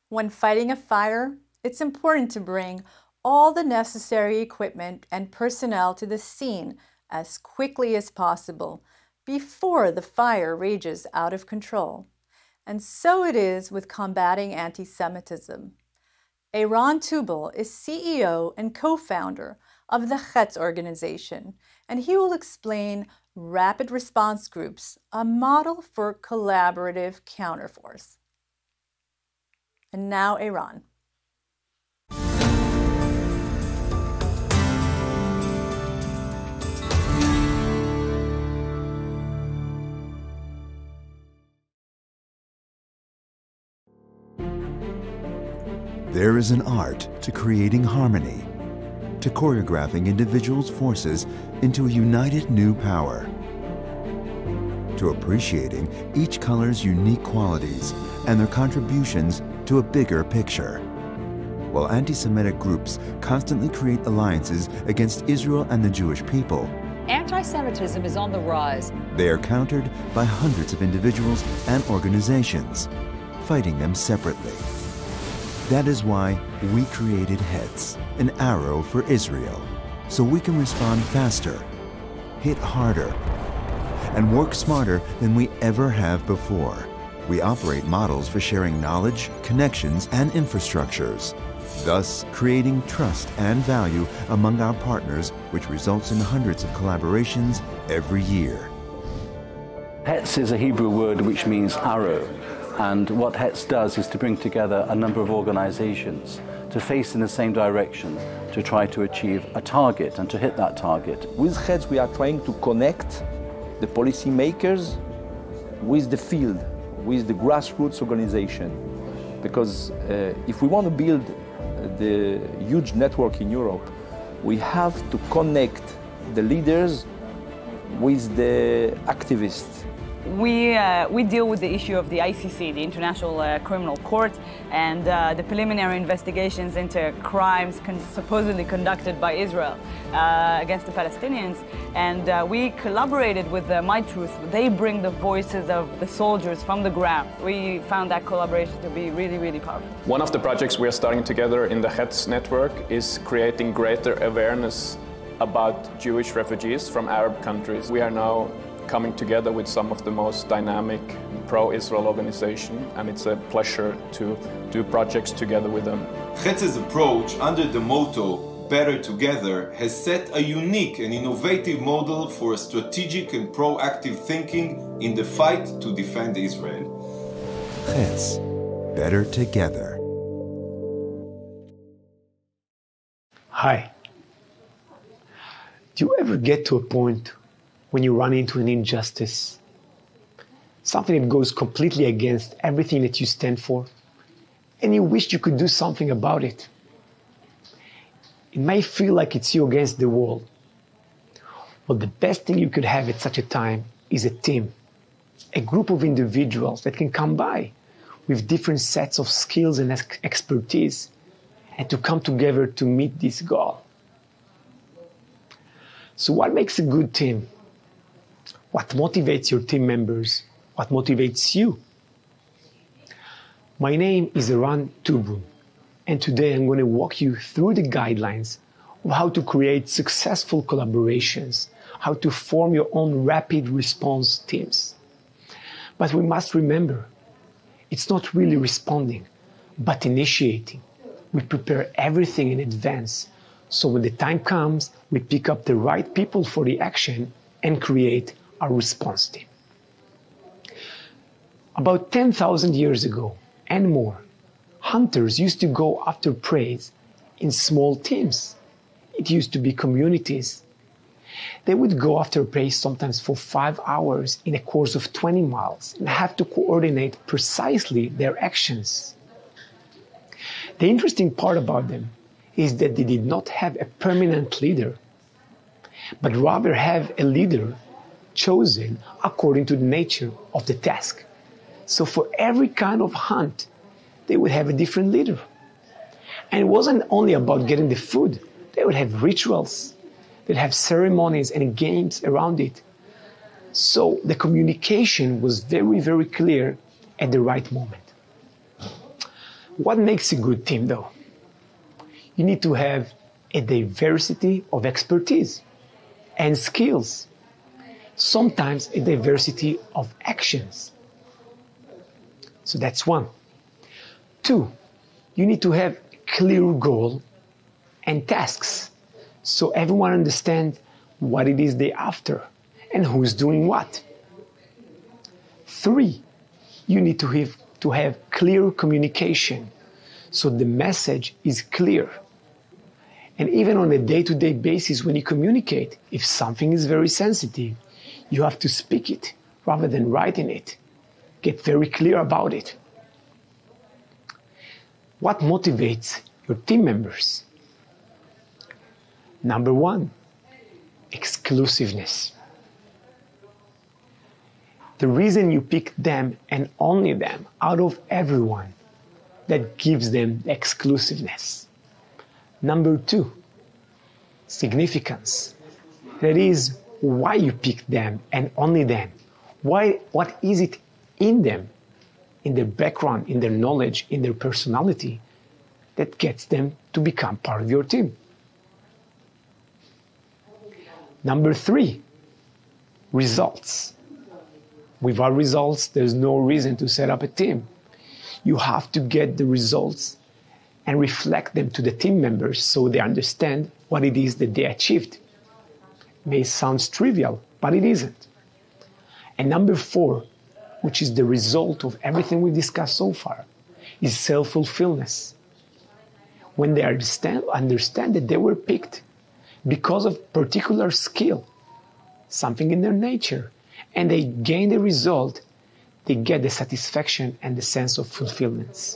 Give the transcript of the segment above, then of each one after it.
When fighting a fire, it's important to bring all the necessary equipment and personnel to the scene as quickly as possible before the fire rages out of control. And so it is with combating anti-Semitism. Eran Tubal is CEO and co-founder of the Chetz organization, and he will explain rapid response groups, a model for collaborative counterforce. And now Eran. There is an art to creating harmony, to choreographing individuals' forces into a united new power, to appreciating each color's unique qualities and their contributions to a bigger picture. While anti-Semitic groups constantly create alliances against Israel and the Jewish people, anti-Semitism is on the rise. They are countered by hundreds of individuals and organizations, fighting them separately. That is why we created Hetz, an arrow for Israel, so we can respond faster, hit harder, and work smarter than we ever have before. We operate models for sharing knowledge, connections, and infrastructures, thus creating trust and value among our partners, which results in hundreds of collaborations every year. Hetz is a Hebrew word which means arrow. And what Hetz does is to bring together a number of organizations to face in the same direction, to try to achieve a target and to hit that target. With Hetz, we are trying to connect the policymakers with the field, with the grassroots organization. Because if we want to build the huge network in Europe, we have to connect the leaders with the activists. We deal with the issue of the ICC, the International Criminal Court, and the preliminary investigations into crimes supposedly conducted by Israel against the Palestinians. And we collaborated with My Truth. They bring the voices of the soldiers from the ground. We found that collaboration to be really, really powerful. One of the projects we are starting together in the Hetz network is creating greater awareness about Jewish refugees from Arab countries. We are now coming together with some of the most dynamic pro-Israel organizations, and it's a pleasure to do projects together with them. Chetz's approach, under the motto "Better Together," has set a unique and innovative model for strategic and proactive thinking in the fight to defend Israel. Chetz, better together. Hi. Do you ever get to a point when you run into an injustice, something that goes completely against everything that you stand for, and you wish you could do something about it? It may feel like it's you against the world. Well, the best thing you could have at such a time is a team, a group of individuals that can come by with different sets of skills and expertise, and to come together to meet this goal. So what makes a good team? What motivates your team members? What motivates you? My name is Eran Tubal, and today I'm going to walk you through the guidelines of how to create successful collaborations, how to form your own rapid response teams. But we must remember, it's not really responding, but initiating. We prepare everything in advance, so when the time comes, we pick up the right people for the action and create our response team. About 10,000 years ago and more, hunters used to go after prey in small teams. It used to be communities. They would go after prey sometimes for 5 hours in a course of 20 miles and have to coordinate precisely their actions. The interesting part about them is that they did not have a permanent leader, but rather have a leader chosen according to the nature of the task. So for every kind of hunt, they would have a different leader. And it wasn't only about getting the food. They would have rituals, they'd have ceremonies and games around it. So the communication was very, very clear at the right moment. What makes a good team, though? You need to have a diversity of expertise and skills, sometimes a diversity of actions. So that's one. Two, you need to have a clear goal and tasks, so everyone understands what it is they're after and who's doing what. Three, you need to have clear communication, so the message is clear. And even on a day-to-day basis, when you communicate, if something is very sensitive, you have to speak it rather than writing it. Get very clear about it. What motivates your team members? Number one, exclusiveness. The reason you pick them and only them out of everyone, that gives them exclusiveness. Number two, significance. That is why you pick them and only them. What is it in them, in their background, in their knowledge, in their personality, that gets them to become part of your team? Number three, results. Without results, there's no reason to set up a team. You have to get the results and reflect them to the team members so they understand what it is that they achieved. It may sound trivial, but it isn't. And number four, which is the result of everything we discussed so far, is self-fulfillment. When they understand that they were picked because of particular skill, something in their nature, and they gain the result, they get the satisfaction and the sense of fulfillment.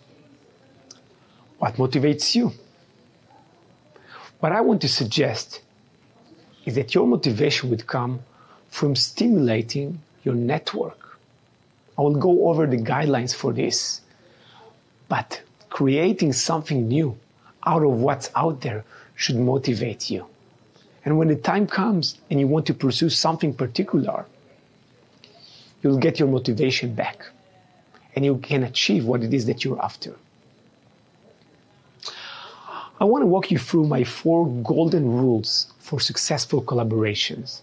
What motivates you? What I want to suggest is that your motivation would come from stimulating your network. I will go over the guidelines for this, but creating something new out of what's out there should motivate you. And when the time comes and you want to pursue something particular, you'll get your motivation back and you can achieve what it is that you're after. I want to walk you through my 4 golden rules for successful collaborations.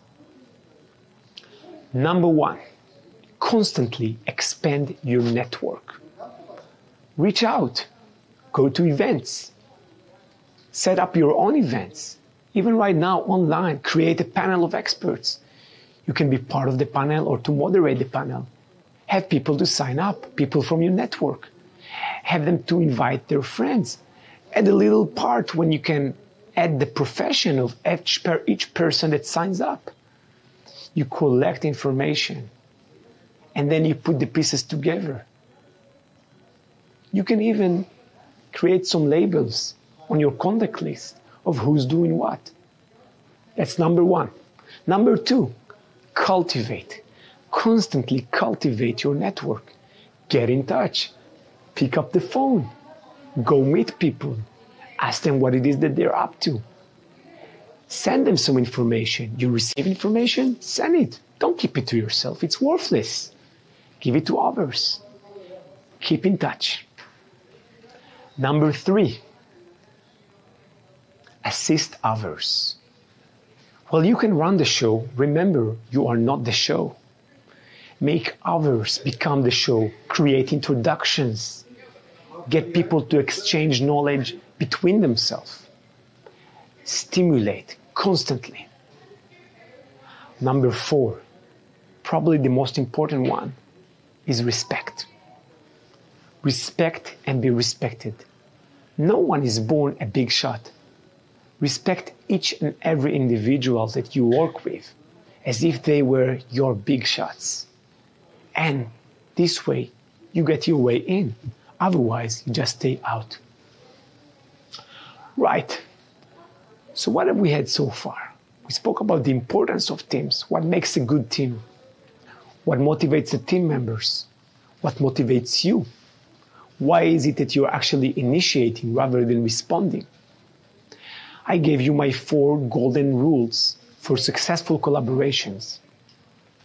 Number 1, constantly expand your network. Reach out, go to events, set up your own events. Even right now, online, create a panel of experts. You can be part of the panel or to moderate the panel. Have people to sign up, people from your network. Have them to invite their friends. Add a little part when you can add the profession of each person that signs up. You collect information and then you put the pieces together. You can even create some labels on your contact list of who's doing what. That's number 1. Number 2, cultivate. Constantly cultivate your network. Get in touch. Pick up the phone. Go meet people. Ask them what it is that they're up to. Send them some information. You receive information? Send it. Don't keep it to yourself. It's worthless. Give it to others. Keep in touch. Number 3, assist others. While you can run the show, remember you are not the show. Make others become the show. Create introductions. Get people to exchange knowledge between themselves. Stimulate constantly. Number 4, probably the most important one, is respect. Respect and be respected. No one is born a big shot. Respect each and every individual that you work with as if they were your big shots. And this way, you get your way in. Otherwise, you just stay out. Right. So what have we had so far? We spoke about the importance of teams. What makes a good team? What motivates the team members? What motivates you? Why is it that you're actually initiating rather than responding? I gave you my 4 golden rules for successful collaborations.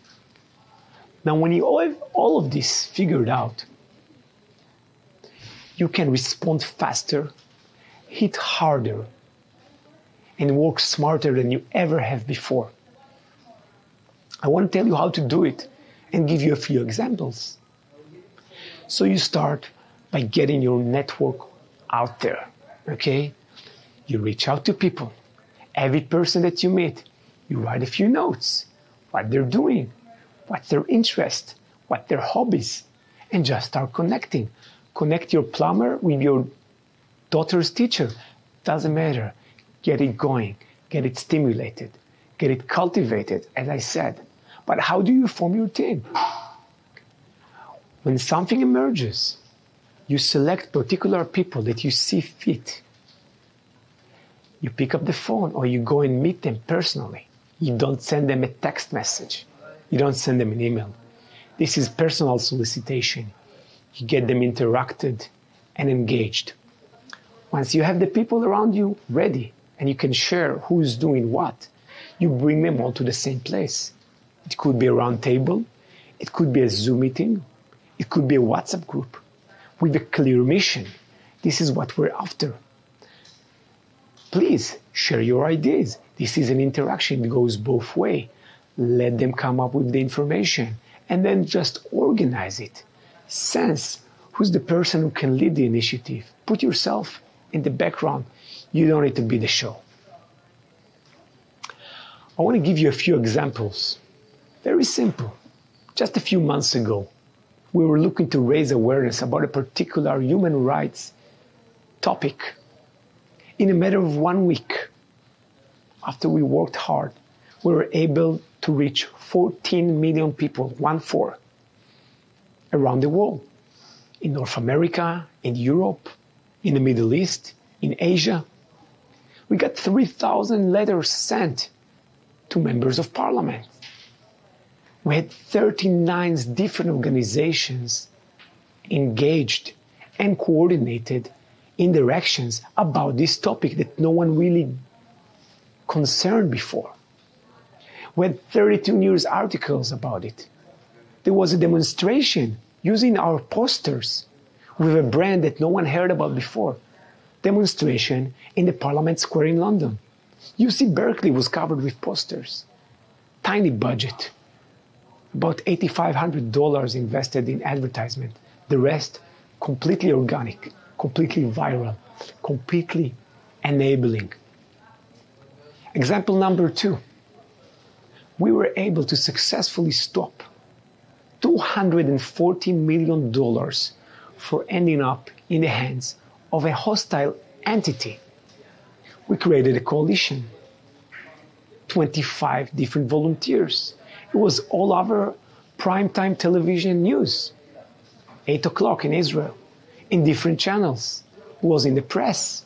Now, when you have all of this figured out, you can respond faster, hit harder, and work smarter than you ever have before. I want to tell you how to do it and give you a few examples. So you start by getting your network out there, okay? You reach out to people. Every person that you meet, you write a few notes, what they're doing, what's their interest, what their hobbies, and just start connecting. Connect your plumber with your daughter's teacher. Doesn't matter. Get it going, get it stimulated, get it cultivated, as I said. But how do you form your team? When something emerges, you select particular people that you see fit. You pick up the phone or you go and meet them personally. You don't send them a text message. You don't send them an email. This is personal solicitation. You get them interacted and engaged. Once you have the people around you ready and you can share who's doing what, you bring them all to the same place. It could be a round table. It could be a Zoom meeting. It could be a WhatsApp group with a clear mission. This is what we're after. Please share your ideas. This is an interaction that goes both ways. Let them come up with the information and then just organize it. Sense who's the person who can lead the initiative. Put yourself in the background. You don't need to be the show. I want to give you a few examples. Very simple. Just a few months ago, we were looking to raise awareness about a particular human rights topic. In a matter of 1 week, after we worked hard, we were able to reach 14 million people, 1-4, around the world. In North America, in Europe, in the Middle East, in Asia. We got 3,000 letters sent to members of parliament. We had 39 different organizations engaged and coordinated in directions about this topic that no one really concerned before. We had 32 news articles about it. There was a demonstration using our posters with a brand that no one heard about before. Demonstration in the Parliament Square in London. UC Berkeley was covered with posters. Tiny budget. About $8,500 invested in advertisement. The rest completely organic, completely viral, completely enabling. Example number 2. We were able to successfully stop $240 million for ending up in the hands of a hostile entity. We created a coalition, 25 different volunteers. It was all over primetime television news, 8 o'clock in Israel, in different channels. It was in the press.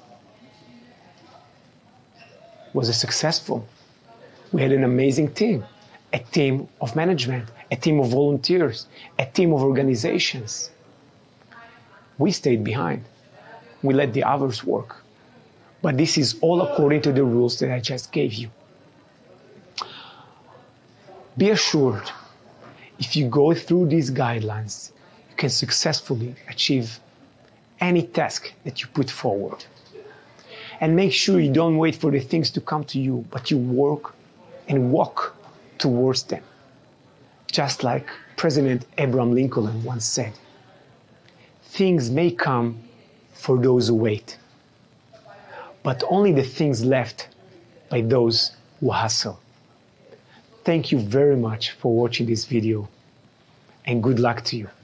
It was successful. We had an amazing team, a team of management, a team of volunteers, a team of organizations. We stayed behind. We let the others work. But this is all according to the rules that I just gave you. Be assured, if you go through these guidelines, you can successfully achieve any task that you put forward. And make sure you don't wait for the things to come to you, but you work and walk towards them. Just like President Abraham Lincoln once said, things may come for those who wait, but only the things left by those who hustle. Thank you very much for watching this video, and good luck to you.